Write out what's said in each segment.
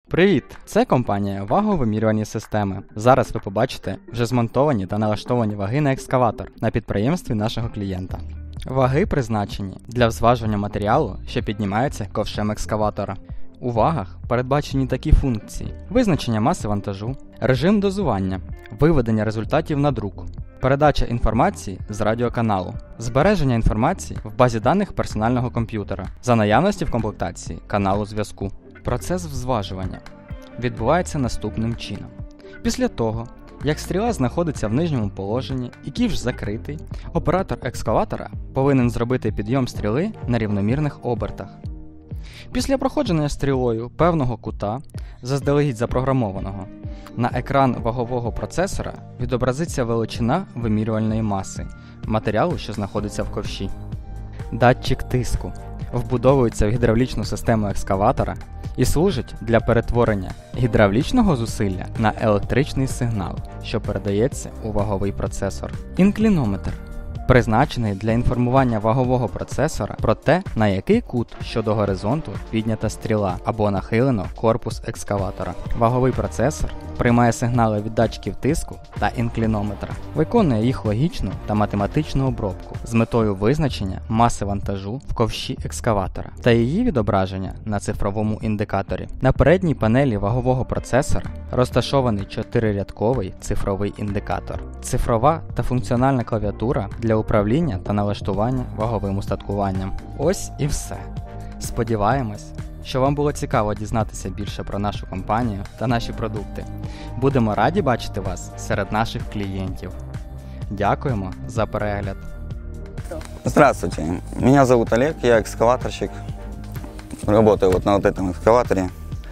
Привіт! Це компанія Ваговимірювальні системи. Зараз ви побачите вже змонтовані та налаштовані ваги на екскаватор на підприємстві нашого клієнта. Ваги призначені для зважування матеріалу, що піднімається ковшем екскаватора. У вагах передбачені такі функції: визначення маси вантажу, режим дозування, виведення результатів на друк, передача інформації з радіоканалу, збереження інформації в базі даних персонального комп'ютера за наявності в комплектації каналу зв'язку. Процес взважування відбувається наступним чином. Після того, як стріла знаходиться в нижньому положенні і ківш закритий, оператор екскаватора повинен зробити підйом стріли на рівномірних обертах. Після проходження стрілою певного кута, заздалегідь запрограмованого, на екран вагового процесора відобразиться величина вимірювальної маси матеріалу, що знаходиться в ковші. Датчик тиску вбудовується в гідравлічну систему екскаватора і служить для перетворення гідравлічного зусилля на електричний сигнал, що передається у ваговий процесор. Інклінометр призначений для інформування вагового процесора про те, на який кут щодо горизонту піднята стріла або нахилено корпус екскаватора. Ваговий процесор приймає сигнали від датчиків тиску та інклінометра, виконує їх логічну та математичну обробку з метою визначення маси вантажу в ковші екскаватора та її відображення на цифровому індикаторі. На передній панелі вагового процесора розташований 4-рядковий цифровий індикатор, цифрова та функціональна клавіатура для управління та налаштування ваговим устаткуванням. Ось і все. Сподіваємось, що вам було цікаво дізнатися більше про нашу компанію та наші продукти. Будемо раді бачити вас серед наших клієнтів. Дякуємо за перегляд. Здравствуйте, меня зовут Олег, я экскаваторщик, работаю вот на вот этом экскаваторе.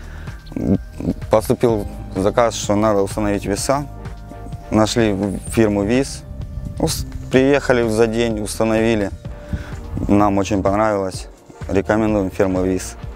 Поступил заказ, что надо установить веса, нашли фирму ВИС, приехали за день, установили, нам очень понравилось, рекомендуем фирму ВИС.